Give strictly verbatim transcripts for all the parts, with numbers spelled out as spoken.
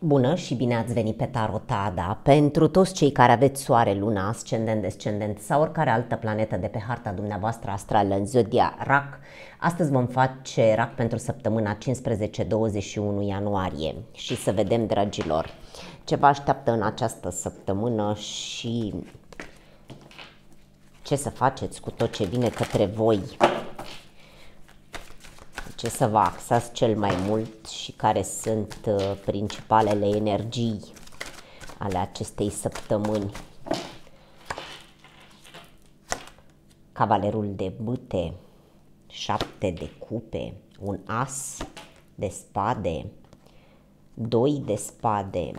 Bună și bine ați venit pe Tarotada. Pentru toți cei care aveți soare, luna, ascendent, descendent sau oricare altă planetă de pe harta dumneavoastră astrală în zodia Rac, astăzi vom face Rac pentru săptămâna cincisprezece douăzeci și unu ianuarie și să vedem, dragilor, ce vă așteaptă în această săptămână și ce să faceți cu tot ce vine către voi. Ce să vă axați cel mai mult și care sunt uh, principalele energii ale acestei săptămâni. Cavalerul de bâte, șapte de cupe, un as de spade, doi de spade,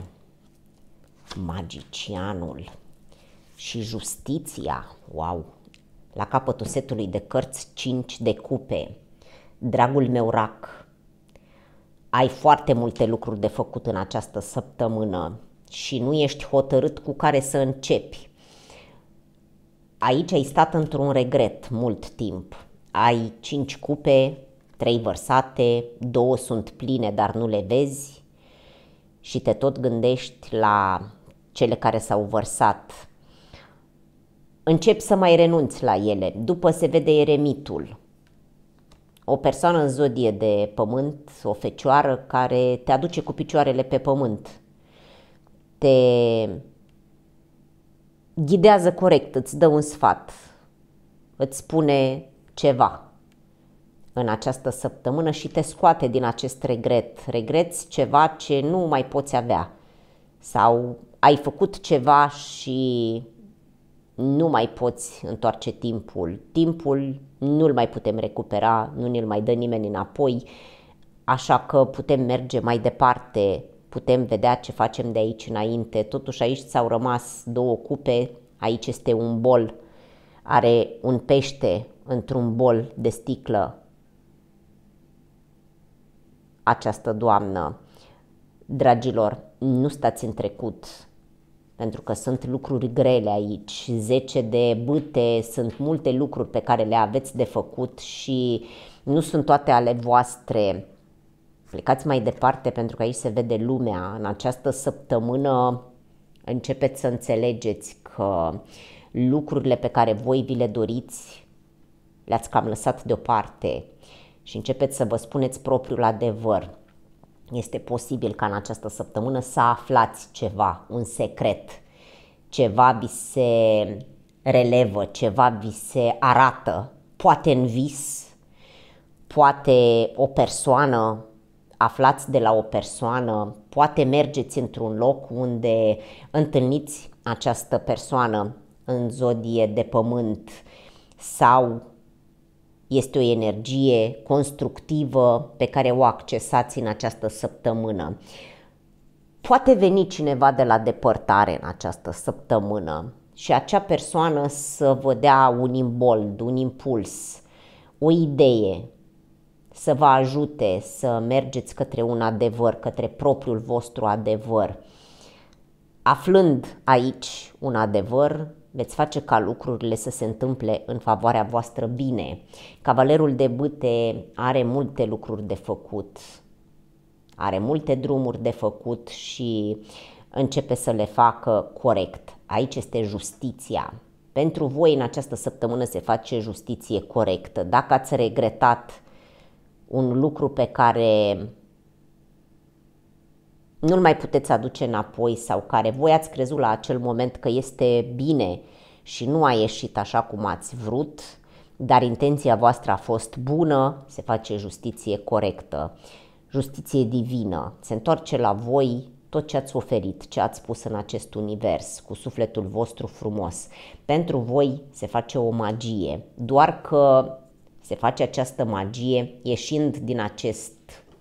magicianul și justiția. Wow! La capătul setului de cărți, cinci de cupe. Dragul meu Rac, ai foarte multe lucruri de făcut în această săptămână și nu ești hotărât cu care să începi. Aici ai stat într-un regret mult timp. Ai cinci cupe, trei vărsate, două sunt pline, dar nu le vezi și te tot gândești la cele care s-au vărsat. Începi să mai renunți la ele. După se vede eremitul. O persoană în zodie de pământ, o fecioară care te aduce cu picioarele pe pământ, te ghidează corect, îți dă un sfat, îți spune ceva în această săptămână și te scoate din acest regret. Regreți ceva ce nu mai poți avea sau ai făcut ceva și nu mai poți întoarce timpul. Timpul nu-l mai putem recupera, nu ne-l mai dă nimeni înapoi, așa că putem merge mai departe, putem vedea ce facem de aici înainte. Totuși aici ți-au rămas două cupe, aici este un bol, are un pește într-un bol de sticlă această doamnă. Dragilor, nu stați în trecut, pentru că sunt lucruri grele aici, zece de bâte, sunt multe lucruri pe care le aveți de făcut și nu sunt toate ale voastre. Plecați mai departe pentru că aici se vede lumea. În această săptămână începeți să înțelegeți că lucrurile pe care voi vi le doriți le-ați cam lăsat deoparte și începeți să vă spuneți propriul adevăr. Este posibil ca în această săptămână să aflați ceva, un secret, ceva vi se relevă, ceva vi se arată, poate în vis, poate o persoană, aflați de la o persoană, poate mergeți într-un loc unde întâlniți această persoană în zodie de pământ sau este o energie constructivă pe care o accesați în această săptămână. Poate veni cineva de la depărtare în această săptămână și acea persoană să vă dea un imbold, un impuls, o idee, să vă ajute să mergeți către un adevăr, către propriul vostru adevăr. Aflând aici un adevăr, veți face ca lucrurile să se întâmple în favoarea voastră bine. Cavalerul de bâte are multe lucruri de făcut, are multe drumuri de făcut și începe să le facă corect. Aici este justiția. Pentru voi în această săptămână se face justiție corectă. Dacă ați regretat un lucru pe care nu-l mai puteți aduce înapoi sau care voi ați crezut la acel moment că este bine și nu a ieșit așa cum ați vrut, dar intenția voastră a fost bună, se face justiție corectă, justiție divină, se întoarce la voi tot ce ați oferit, ce ați pus în acest univers, cu sufletul vostru frumos. Pentru voi se face o magie, doar că se face această magie ieșind din acest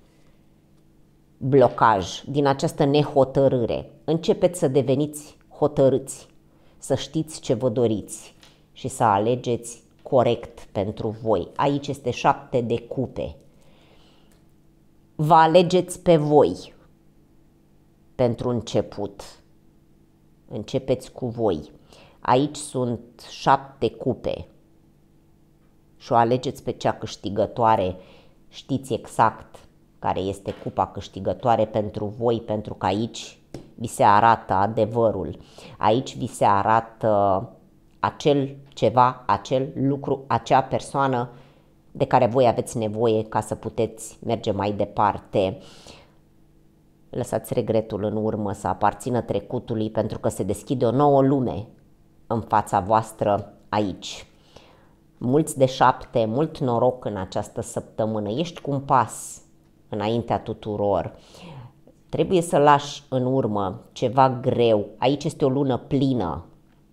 blocaj, din această nehotărâre. Începeți să deveniți hotărâți, să știți ce vă doriți și să alegeți corect pentru voi. Aici este șapte de cupe. Vă alegeți pe voi pentru început. Începeți cu voi. Aici sunt șapte cupe și o alegeți pe cea câștigătoare. Știți exact care este cupa câștigătoare pentru voi, pentru că aici vi se arată adevărul. Aici vi se arată acel ceva, acel lucru, acea persoană de care voi aveți nevoie ca să puteți merge mai departe. Lăsați regretul în urmă, să aparțină trecutului, pentru că se deschide o nouă lume în fața voastră aici. Mulți de șapte, mult noroc în această săptămână. Ești cu un pas înaintea tuturor. Trebuie să lași în urmă ceva greu. Aici este o lună plină.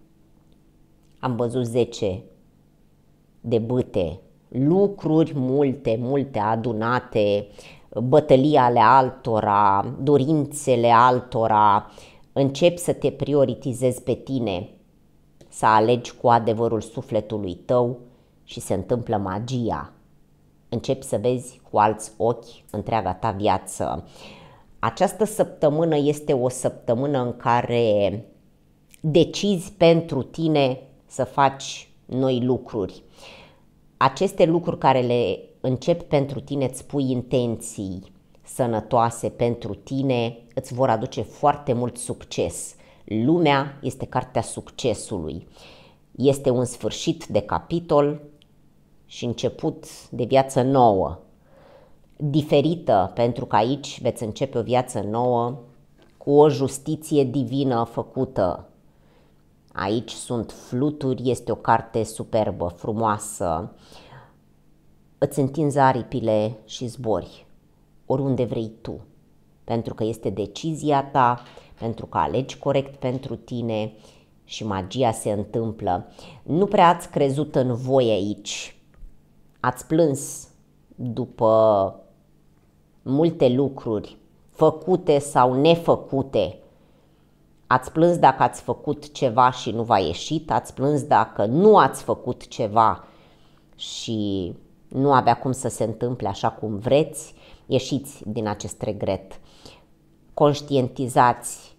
Am văzut zece de bâte, lucruri multe, multe adunate, bătălii ale altora, dorințele altora. Începi să te prioritizezi pe tine, să alegi cu adevărul sufletului tău și se întâmplă magia. Începi să vezi cu alți ochi întreaga ta viață. Această săptămână este o săptămână în care decizi pentru tine să faci noi lucruri. Aceste lucruri care le începi pentru tine, îți pui intenții sănătoase pentru tine, îți vor aduce foarte mult succes. Lumea este cartea succesului. Este un sfârșit de capitol și început de viață nouă. Diferită, pentru că aici veți începe o viață nouă cu o justiție divină făcută. Aici sunt fluturi, este o carte superbă, frumoasă. Îți întinzi aripile și zbori oriunde vrei tu, pentru că este decizia ta, pentru că alegi corect pentru tine și magia se întâmplă. Nu prea ați crezut în voi aici, ați plâns după multe lucruri făcute sau nefăcute. Ați plâns dacă ați făcut ceva și nu v-a ieșit, ați plâns dacă nu ați făcut ceva și nu avea cum să se întâmple așa cum vreți. Ieșiți din acest regret. Conștientizați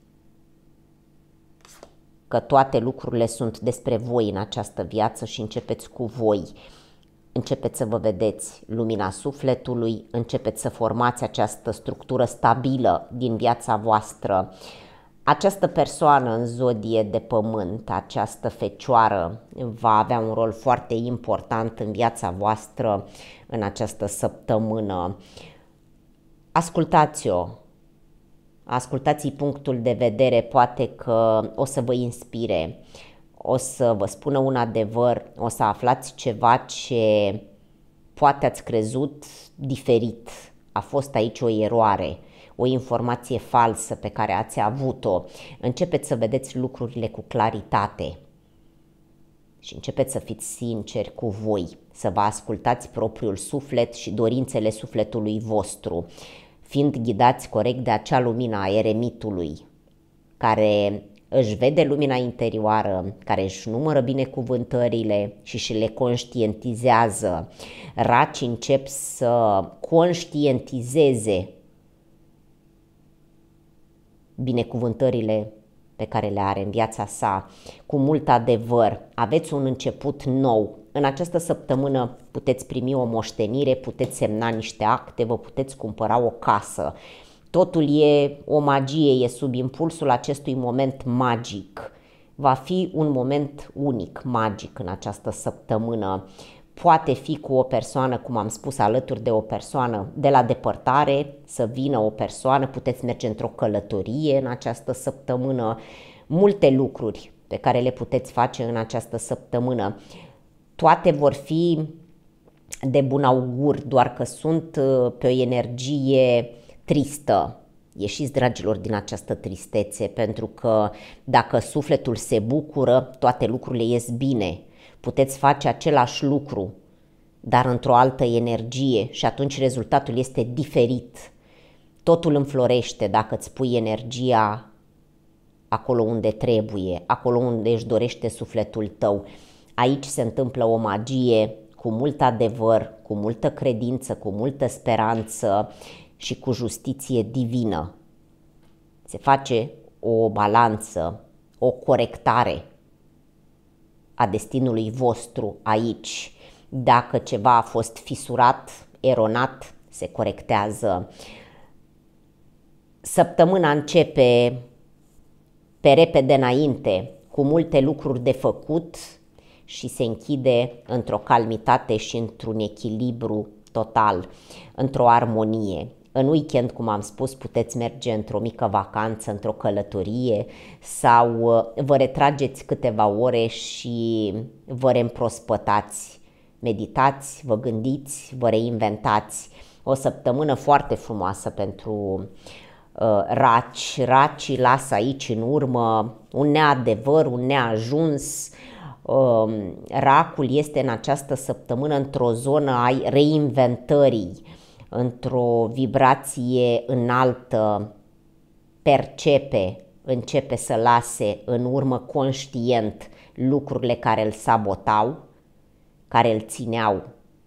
că toate lucrurile sunt despre voi în această viață și începeți cu voi. Începeți să vă vedeți lumina sufletului, începeți să formați această structură stabilă din viața voastră. Această persoană în zodie de pământ, această fecioară, va avea un rol foarte important în viața voastră în această săptămână. Ascultați-o, ascultați-i punctul de vedere, poate că o să vă inspire, o să vă spună un adevăr, o să aflați ceva ce poate ați crezut diferit. A fost aici o eroare, o informație falsă pe care ați avut-o. Începeți să vedeți lucrurile cu claritate și începeți să fiți sinceri cu voi, să vă ascultați propriul suflet și dorințele sufletului vostru, fiind ghidați corect de acea lumină a eremitului, care își vede lumina interioară, care își numără binecuvântările și și le conștientizează. Racii încep să conștientizeze binecuvântările pe care le are în viața sa, cu mult adevăr. Aveți un început nou. În această săptămână puteți primi o moștenire, puteți semna niște acte, vă puteți cumpăra o casă. Totul e o magie, e sub impulsul acestui moment magic. Va fi un moment unic, magic în această săptămână. Poate fi cu o persoană, cum am spus, alături de o persoană de la depărtare, să vină o persoană, puteți merge într-o călătorie în această săptămână, multe lucruri pe care le puteți face în această săptămână. Toate vor fi de bun augur, doar că sunt pe o energie tristă. Ieșiți, dragilor, din această tristețe, pentru că dacă sufletul se bucură, toate lucrurile ies bine. Puteți face același lucru, dar într-o altă energie și atunci rezultatul este diferit. Totul înflorește dacă îți pui energia acolo unde trebuie, acolo unde își dorește sufletul tău. Aici se întâmplă o magie cu mult adevăr, cu multă credință, cu multă speranță și cu justiție divină. Se face o balanță, o corectare a destinului vostru aici. Dacă ceva a fost fisurat, eronat, se corectează. Săptămâna începe pe repede înainte, cu multe lucruri de făcut și se închide într-o calmitate și într-un echilibru total, într-o armonie. În weekend, cum am spus, puteți merge într-o mică vacanță, într-o călătorie sau vă retrageți câteva ore și vă reîmprospătați, meditați, vă gândiți, vă reinventați. O săptămână foarte frumoasă pentru uh, raci. Racii lasă aici în urmă un neadevăr, un neajuns. Uh, racul este în această săptămână într-o zonă a reinventării, într-o vibrație înaltă, percepe, începe să lase în urmă conștient lucrurile care îl sabotau, care îl țineau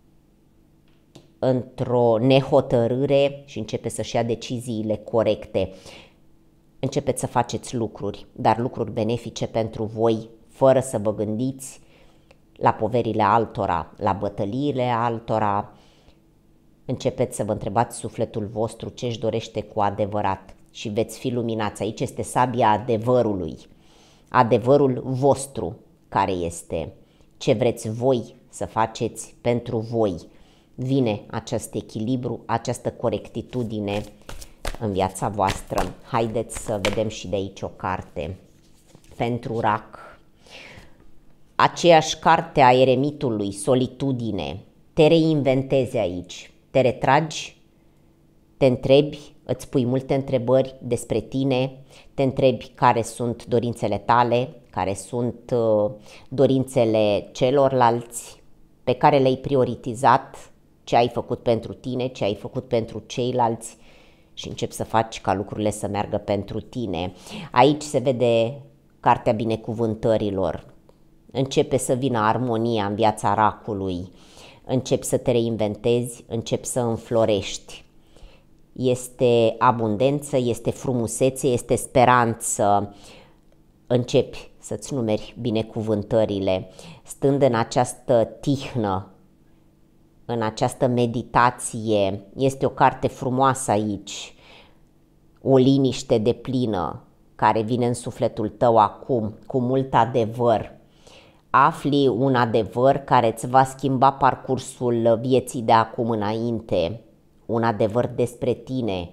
într-o nehotărâre și începe să-și ia deciziile corecte. Începeți să faceți lucruri, dar lucruri benefice pentru voi, fără să vă gândiți la poverile altora, la bătăliile altora. Începeți să vă întrebați sufletul vostru ce își dorește cu adevărat și veți fi luminați. Aici este sabia adevărului, adevărul vostru care este, ce vreți voi să faceți pentru voi. Vine acest echilibru, această corectitudine în viața voastră. Haideți să vedem și de aici o carte pentru rac. Aceeași carte a eremitului, solitudine. Te reinventezi aici, te retragi, te întrebi, îți pui multe întrebări despre tine, te întrebi care sunt dorințele tale, care sunt uh, dorințele celorlalți, pe care le-ai prioritizat, ce ai făcut pentru tine, ce ai făcut pentru ceilalți și începi să faci ca lucrurile să meargă pentru tine. Aici se vede cartea binecuvântărilor. Începe să vină armonia în viața racului, începi să te reinventezi, începi să înflorești. Este abundență, este frumusețe, este speranță. Începi să-ți numeri binecuvântările, stând în această tihnă, în această meditație. Este o carte frumoasă aici, o liniște deplină care vine în sufletul tău acum, cu mult adevăr. Afli un adevăr care îți va schimba parcursul vieții de acum înainte, un adevăr despre tine,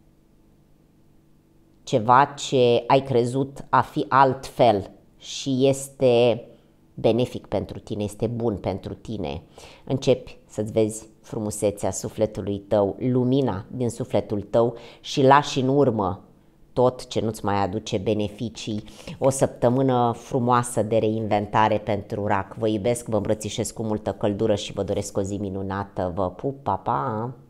ceva ce ai crezut a fi altfel și este benefic pentru tine, este bun pentru tine. Începi să-ți vezi frumusețea sufletului tău, lumina din sufletul tău și lași în urmă tot ce nu-ți mai aduce beneficii. O săptămână frumoasă de reinventare pentru rac. Vă iubesc, vă îmbrățișez cu multă căldură și vă doresc o zi minunată. Vă pup, pa, pa!